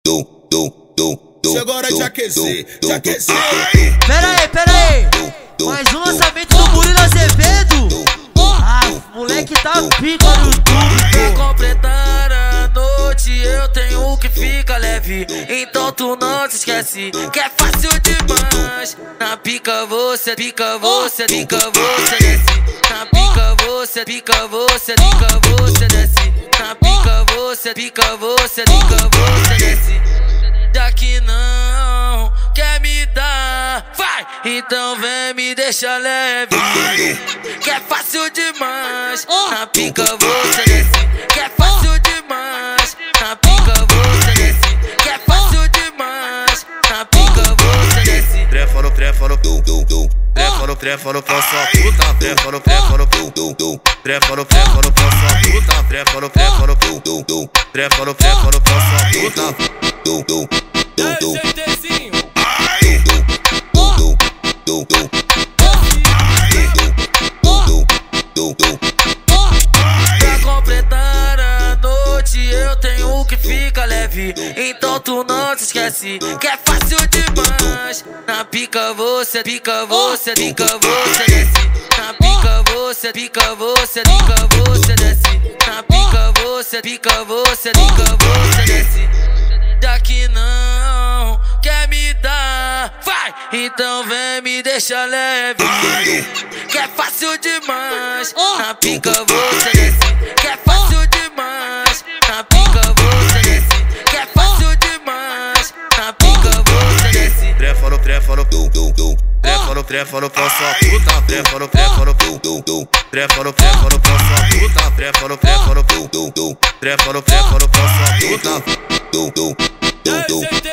Chegou a hora de aquecer, de aquecer. Pera aí, mais um lançamento do Murilo Azevedo. Moleque tá pica no YouTube. Pra completar a noite eu tenho que ficar leve. Então tu não se esquece que é fácil demais. Na pica você, pica você, pica você desce. Na pica você, pica você, pica você desce. Na pica você, pica você, pica você desce. Já que não quer me dar, vai! Então vem me deixa leve, que é fácil demais. Na pica você desce, que é fácil demais. Na pica você desce, que é fácil demais. Na pica você desce. Trefa no trefa no trefa no pau sua puta. Trefa no trefa no trefa no pau sua puta. Trefa no trefa no pau sua puta. Pra completar a noite eu tenho que ficar leve. Então tu não se esquece que é fácil demais. Na pica você, pica você, pica você desce. Na pica você, pica você, pica você desce. Na pica você, pica você, pica você desce. Já que não quer me dar, vai! Então vem me deixa leve, que é fácil demais. Na pica você desce, que é fácil demais. Na pica você desce, que é fácil demais. Na pica você desce. Trefa no trefa no pau sua puta. Trefa no pau sua puta. Trefa no pau sua puta.